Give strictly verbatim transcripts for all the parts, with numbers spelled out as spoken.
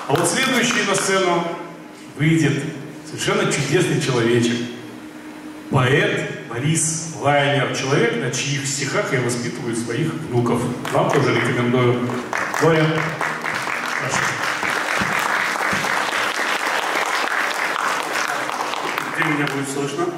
А вот следующий на сцену выйдет совершенно чудесный человечек. Поэт Борис Вайнер. Человек, на чьих стихах я воспитываю своих внуков. Вам тоже рекомендую. Боря, прошу. Где меня будет слышно?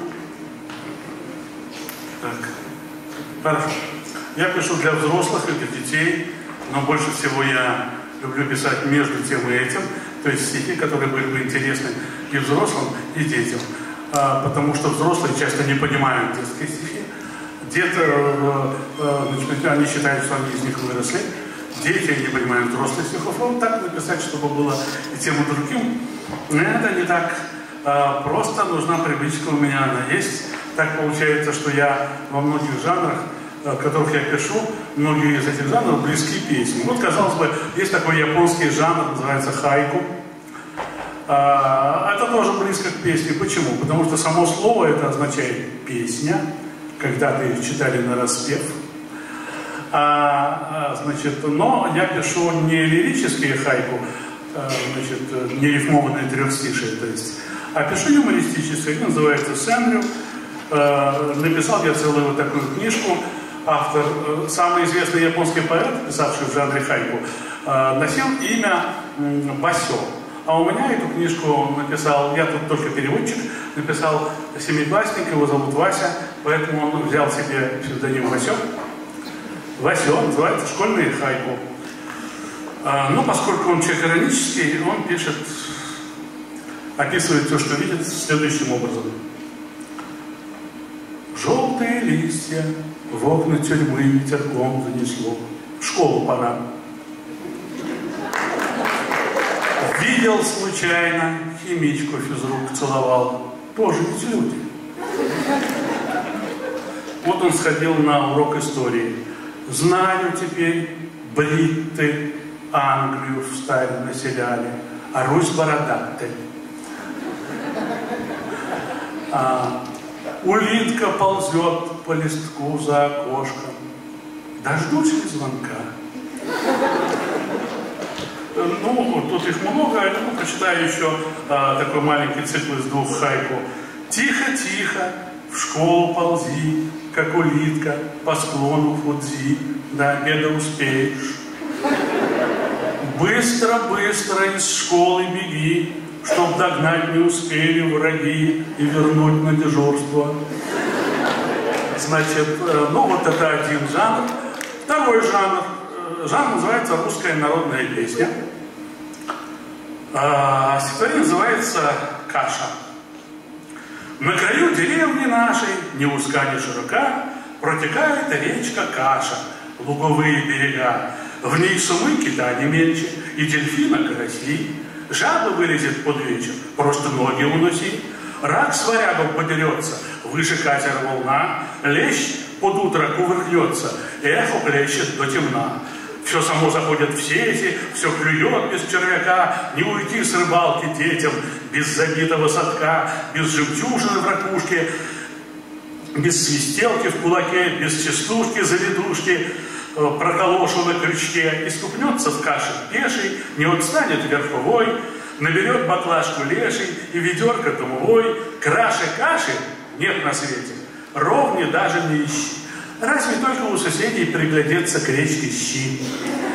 Так. Хорошо. Я пишу для взрослых и для детей, но больше всего я люблю писать между тем и этим, то есть стихи, которые были бы интересны и взрослым, и детям. А, потому что взрослые часто не понимают детские стихи. Дети, э, э, значит, они считают, что они из них выросли. Дети не понимают взрослых стихов. А вот так написать, чтобы было и тем, и другим, это не так. А, просто нужна привычка, у меня она есть. Так получается, что я во многих жанрах, в которых я пишу, многие из этих жанров близки песни. Вот, казалось бы, есть такой японский жанр, называется хайку. Это тоже близко к песне. Почему? Потому что само слово это означает песня, когда-то их читали на распев. А, значит, но я пишу не лирические хайку, значит, не рифмованные трехстишие, то есть, а пишу юмористические, это называется «Сэнрю». Написал я целую вот такую книжку. Автор, самый известный японский поэт, писавший в жанре хайку, носил имя Басё. А у меня эту книжку написал, я тут только переводчик, написал семиклассник, его зовут Вася, поэтому он взял себе псевдоним Васё. Васё, называется «Школьные хайку». Но поскольку он человек иронический, он пишет, описывает все, что видит, следующим образом. Желтые листья в окна тюрьмы ветерком занесло. В школу пора. Видел случайно, химичку физрук целовал. Тоже ведь люди. Вот он сходил на урок истории. Знаю теперь, бритты Англию в сталь населяли, а Русь бородатый. А улитка ползет по листку за окошком. Дождусь ли звонка? Ну, тут их много, ну, прочитаю еще а, такой маленький цикл из двух хайку. Тихо-тихо, в школу ползи, как улитка, по склону Фудзи, до обеда успеешь. Быстро-быстро из школы беги, чтоб догнать не успели враги и вернуть на дежурство. Значит, ну вот это один жанр. Второй жанр. Жанр называется «Русская народная песня». А, стихотворение называется «Каша». На краю деревни нашей, ни узка, ни широка, протекает речка Каша, луговые берега. В ней сумы кита не меньше, и дельфина караси. Жаба вылезет под вечер, просто ноги уноси. Рак с варягом подерется, выше катера волна. Лещ под утро кувыркнется, эхо плещет до темна. Все само заходит в сети, все клюет без червяка. Не уйти с рыбалки детям без забитого садка, без жемчужины в ракушке, без свистелки в кулаке, без частушки заведушки, про калошу на крючке. Искупнется в каше пеший, не отстанет верховой, наберет баклажку леший и ведерко домовой. Краше каши нет на свете, ровне даже не ищи. Разве только у соседей приглядеться к речке щи.